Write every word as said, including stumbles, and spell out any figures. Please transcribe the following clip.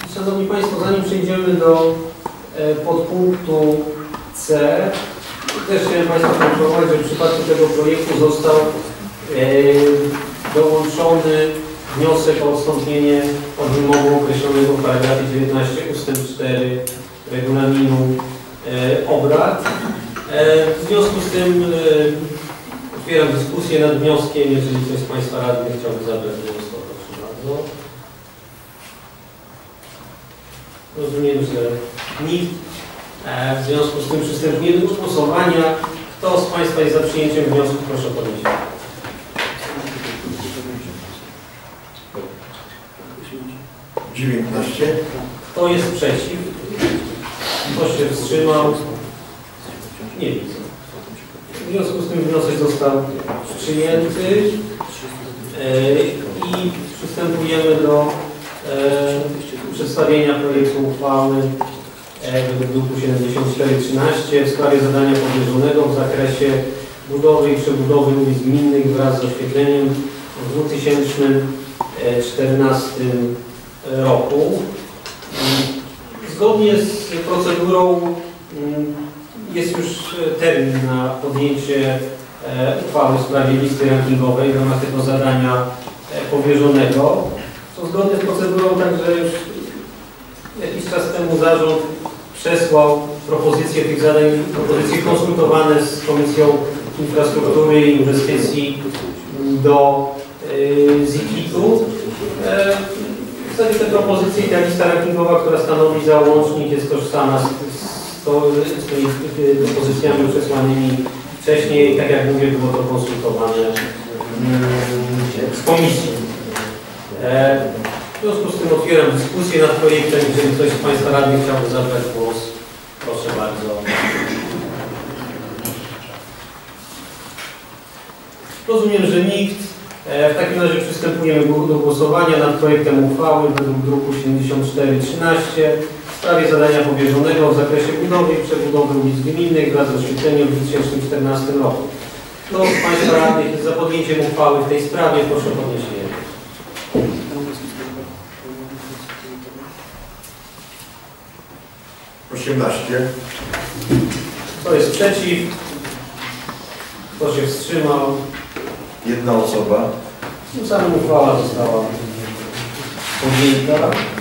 Szanowni Państwo, zanim przejdziemy do podpunktu C, też chciałem Państwa poinformować, że w przypadku tego projektu został dołączony wniosek o odstąpienie od wymogu określonego w paragrafie dziewiętnaście ustęp cztery regulaminu obrad. W związku z tym otwieram dyskusję nad wnioskiem. Jeżeli ktoś z Państwa radnych chciałby zabrać głos, to proszę bardzo. Rozumiem, że nikt. W związku z tym przystępujemy do głosowania. Kto z Państwa jest za przyjęciem wniosku, proszę o podnieść. dziewiętnaście. Kto jest przeciw? Kto się wstrzymał? Nie widzę. W związku z tym wniosek został przyjęty i przystępujemy do przedstawienia projektu uchwały według druku siedemdziesiąt cztery trzynaście w sprawie zadania powierzonego w zakresie budowy i przebudowy ulic gminnych wraz z oświetleniem w dwa tysiące czternastym roku. Zgodnie z procedurą jest już termin na podjęcie uchwały w sprawie listy rankingowej w ramach tego zadania powierzonego. To zgodnie z procedurą także już jakiś czas temu zarząd przesłał propozycje tych zadań, propozycje konsultowane z Komisją Infrastruktury i Inwestycji do Z I K U. W zasadzie te propozycje i ta lista rankingowa, która stanowi załącznik, jest tożsama z, z, to, z tymi propozycjami przesłanymi wcześniej. Tak jak mówię, było to konsultowane z Komisją. W związku z tym otwieram dyskusję nad projektem. Jeżeli ktoś z Państwa radnych chciałby zabrać głos, proszę bardzo. Rozumiem, że nikt. W takim razie przystępujemy do głosowania nad projektem uchwały według druku siedemdziesiąt cztery trzynaście w sprawie zadania powierzonego w zakresie budowy i przebudowy ulic gminnych wraz z oświetleniem w dwa tysiące czternastym roku. Kto z Państwa radnych jest za podjęciem uchwały w tej sprawie, proszę o podniesienie ręki. osiemnaście. Kto jest przeciw? Kto się wstrzymał? Jedna osoba. Tym samym uchwała została podjęta.